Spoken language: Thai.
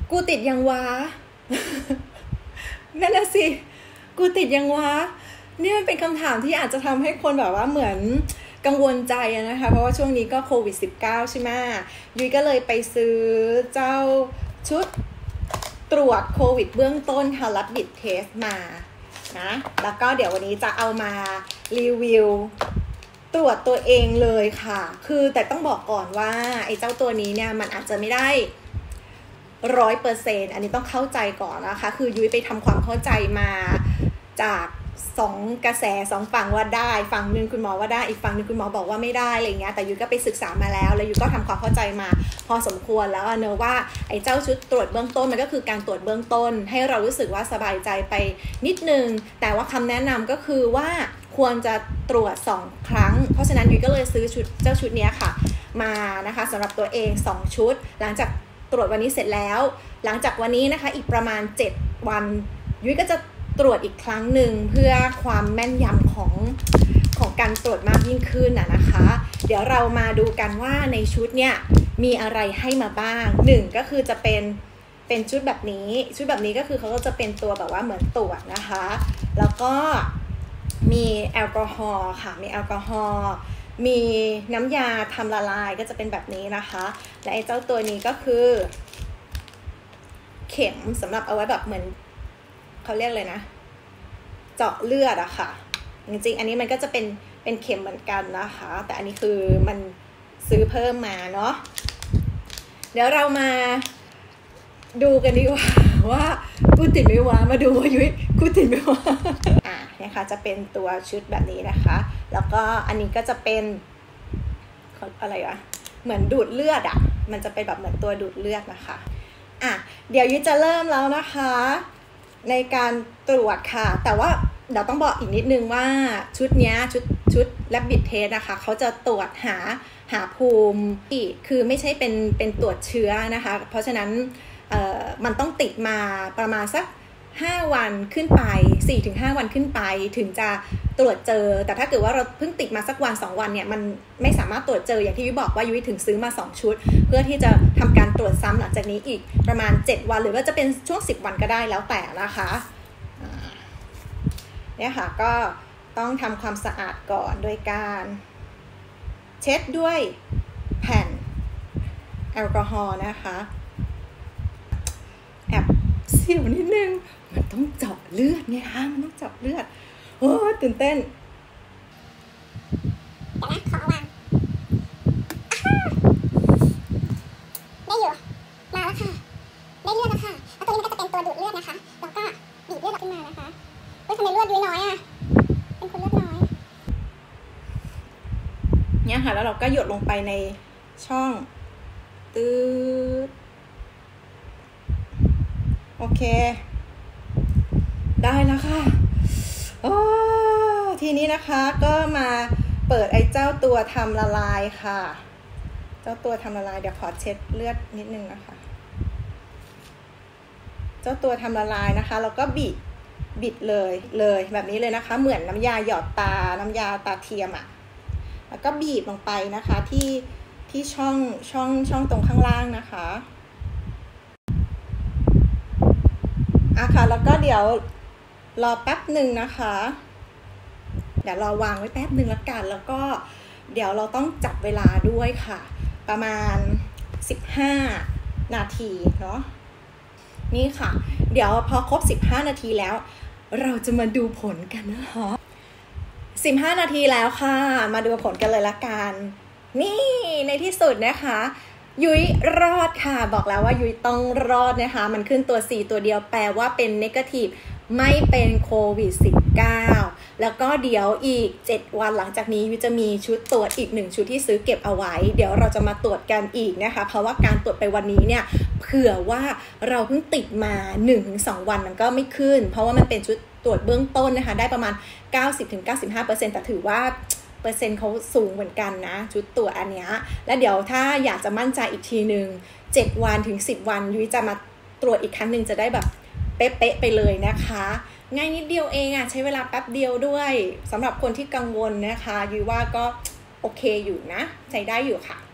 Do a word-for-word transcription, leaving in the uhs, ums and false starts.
กูติดยังวะ นั่นน่ะสิกูติดยังวะนี่มันเป็นคำถามที่อาจจะทำให้คนแบบว่าเหมือนกังวลใจนะคะเพราะว่าช่วงนี้ก็โควิด สิบเก้า ใช่ไหมยุ้ยก็เลยไปซื้อเจ้าชุดตรวจโควิดเบื้องต้นค่ะ Rapid Test มานะแล้วก็เดี๋ยววันนี้จะเอามารีวิวตรวจตัวเองเลยค่ะคือแต่ต้องบอกก่อนว่าไอ้เจ้าตัวนี้เนี่ยมันอาจจะไม่ได้ร้อยเปอร์เซ็นต์อันนี้ต้องเข้าใจก่อนนะคะคือยุ้ยไปทำความเข้าใจมาจากสองกระแสสองฝั่งว่าได้ฝั่งนึงคุณหมอว่าได้อีกฝั่งนึงคุณหมอบอกว่าไม่ได้อะไรเงี้ยแต่ยุ้ยก็ไปศึกษามาแล้วแล้วยุ้ยก็ทำความเข้าใจมาพอสมควรแล้วเนอะว่าไอ้เจ้าชุดตรวจเบื้องต้นมันก็คือการตรวจเบื้องต้นให้เรารู้สึกว่าสบายใจไปนิดนึงแต่ว่าคำแนะนำก็คือว่าควรจะตรวจสองครั้งเพราะฉะนั้นยุ้ยก็เลยซื้อชุดเจ้าชุดนี้ค่ะมานะคะสำหรับตัวเองสองชุดหลังจากตรวจวันนี้เสร็จแล้วหลังจากวันนี้นะคะอีกประมาณเจ็ดวันยุ้ยก็จะตรวจอีกครั้งหนึ่งเพื่อความแม่นยำของของการตรวจมากยิ่งขึ้นนะนะคะเดี๋ยวเรามาดูกันว่าในชุดเนี่ยมีอะไรให้มาบ้างหนึ่งก็คือจะเป็นเป็นชุดแบบนี้ชุดแบบนี้ก็คือเขาก็จะเป็นตัวแบบว่าเหมือนตรวจนะคะแล้วก็มีแอลกอฮอล์ค่ะมีแอลกอฮอล์มีน้ำยาทำละลายก็จะเป็นแบบนี้นะคะและไอ้เจ้าตัวนี้ก็คือเข็มสำหรับเอาไว้แบบเหมือนเขาเรียกเลยนะเจาะเลือดอะค่ะจริงๆอันนี้มันก็จะเป็นเป็นเข็มเหมือนกันนะคะแต่อันนี้คือมันซื้อเพิ่มมาเนาะเดี๋ยวเรามาดูกันดีกว่าว่ากูติดไม่วะมาดูว่ายุ้ยกูติดไม่วะอ่ะเนี่ยค่ะจะเป็นตัวชุดแบบนี้นะคะแล้วก็อันนี้ก็จะเป็นอะไรวะเหมือนดูดเลือดอะมันจะเป็นแบบเหมือนตัวดูดเลือดนะคะอ่ะเดี๋ยวยุ้ยจะเริ่มแล้วนะคะในการตรวจค่ะแต่ว่าเดี๋ยวต้องบอกอีกนิดนึงว่าชุดนี้ชุดชุด Rapid Test นะคะเขาจะตรวจหาหาภูมิคือไม่ใช่เป็นเป็นตรวจเชื้อนะคะเพราะฉะนั้นเอ่อมันต้องติดมาประมาณสักห้าวันขึ้นไป สี่ถึงห้า วันขึ้นไปถึงจะตรวจเจอแต่ถ้าเกิดว่าเราเพิ่งติดมาสักวันสองวันเนี่ยมันไม่สามารถตรวจเจออย่างที่ยุ้ยบอกว่ายุ้ยถึงซื้อมาสองชุดเพื่อที่จะทำการตรวจซ้ำหลังจากนี้อีกประมาณเจ็ดวันหรือว่าจะเป็นช่วงสิบวันก็ได้แล้วแต่นะคะเนี่ยค่ะก็ต้องทำความสะอาดก่อนโดยการเช็ดด้วยแผ่นแอลกอฮอล์นะคะแอบเสียวนิดนึงมันต้องเจาะเลือดไงคะมันต้องเจาะเลือดโอ้ตื่นเต้นเดี๋ยวนะขอวางได้อยู่มาแล้วค่ะได้เลือดแล้วค่ะแล้วตัวนี้มันก็จะเป็นตัวดูดเลือดนะคะแล้วก็บีบเลือดออกขึ้นมานะคะเฮ้ยทำไมเลือดยุ้ยน้อยอ่ะเป็นคนเลือดน้อยเนี่ยค่ะแล้วเราก็หยดลงไปในช่องตืดโอเคได้แล้วค่ะโอ้ทีนี้นะคะก็มาเปิดไอ้เจ้าตัวทำละลายค่ะเจ้าตัวทำละลายเดี๋ยวขอเช็ดเลือดนิดนึงนะคะเจ้าตัวทำละลายนะคะแล้วก็บิดบิดเลยเลยแบบนี้เลยนะคะเหมือนน้ำยาหยอดตาน้ำยาตาเทียมอ่ะแล้วก็บีบลงไปนะคะที่ที่ช่องช่องช่องตรงข้างล่างนะคะอ่ะค่ะแล้วก็เดี๋ยวรอแป๊บหนึ่งนะคะเดี๋ยวรอวางไว้แป๊บหนึ่งแล้วกันแล้วก็เดี๋ยวเราต้องจับเวลาด้วยค่ะประมาณสิบห้านาทีเนาะนี่ค่ะเดี๋ยวพอครบสิบห้านาทีแล้วเราจะมาดูผลกันนะคะสิบห้านาทีแล้วค่ะมาดูผลกันเลยละกันนี่ในที่สุดนะคะยุ้ยรอดค่ะบอกแล้วว่ายุ้ยต้องรอดนะคะมันขึ้นตัวสี่ตัวเดียวแปลว่าเป็น negative ไม่เป็นโควิด สิบเก้า แล้วก็เดี๋ยวอีกเจ็ดวันหลังจากนี้ยุ้ยจะมีชุดตรวจอีกหนึ่งชุดที่ซื้อเก็บเอาไว้เดี๋ยวเราจะมาตรวจกันอีกนะคะเพราะว่าการตรวจไปวันนี้เนี่ยเผื่อว่าเราเพิ่งติดมา หนึ่งถึงสอง วันมันก็ไม่ขึ้นเพราะว่ามันเป็นชุดตรวจเบื้องต้นนะคะได้ประมาณ เก้าสิบถึงเก้าสิบห้าเปอร์เซ็นต์ แต่ถือว่าเปอร์เซ็นต์เขาสูงเหมือนกันนะชุดตรวจอันเนี้ยและเดี๋ยวถ้าอยากจะมั่นใจอีกทีนึงเจ็ดวันถึงสิบวันยุ้ยจะมาตรวจอีกครั้งนึงจะได้แบบเป๊ะๆไปเลยนะคะง่ายนิดเดียวเองอ่ะใช้เวลาแป๊บเดียวด้วยสำหรับคนที่กังวลนะคะยุ้ยว่าก็โอเคอยู่นะใช้ได้อยู่ค่ะ